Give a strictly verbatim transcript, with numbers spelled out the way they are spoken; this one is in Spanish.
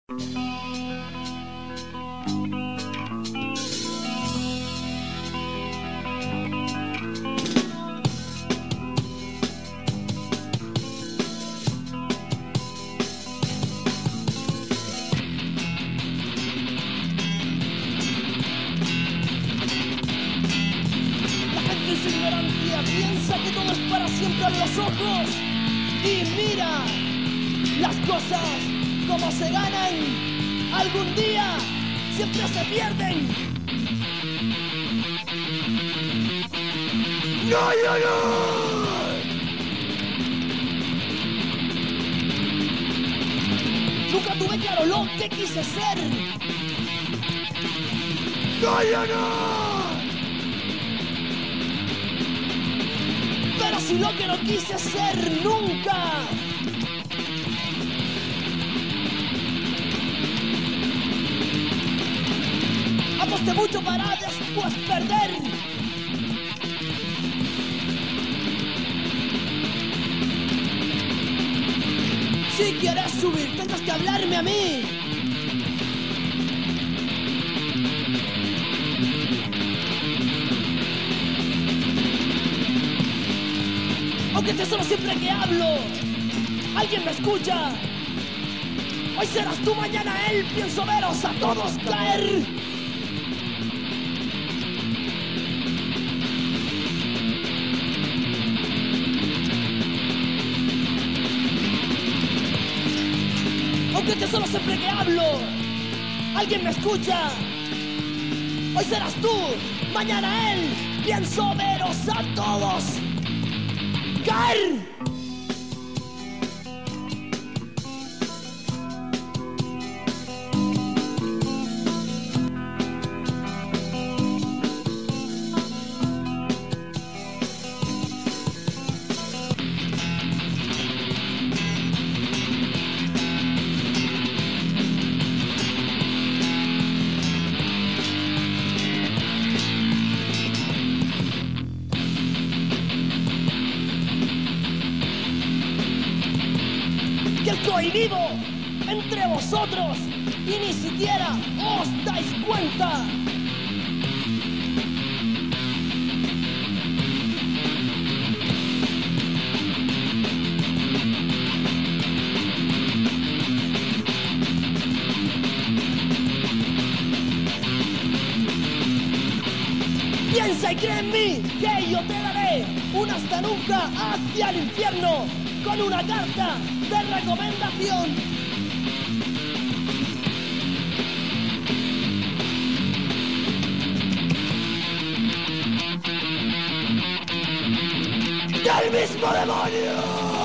Su ignorancia piensa que todo es para siempre a los ojos y mira las cosas como se ganan algún día, siempre se pierden. ¡No, no, no! Nunca tuve claro lo que quise ser. ¡No, no, no! Pero si lo que no quise ser nunca. Aposté mucho para después perder. Si quieres subir, tendrás que hablarme a mí. Aunque esté solo siempre que hablo, alguien me escucha. Hoy serás tú, mañana él. Pienso veros a todos caer. Aunque esté solo siempre que hablo, alguien me escucha. Hoy serás tú, mañana él. Pienso veros a todos caer. Que estoy vivo entre vosotros y ni siquiera os dais cuenta. Piensa y cree en mí, que yo te daré un hasta nunca hacia el infierno con una carta de recomendación. ¡Del mismo demonio!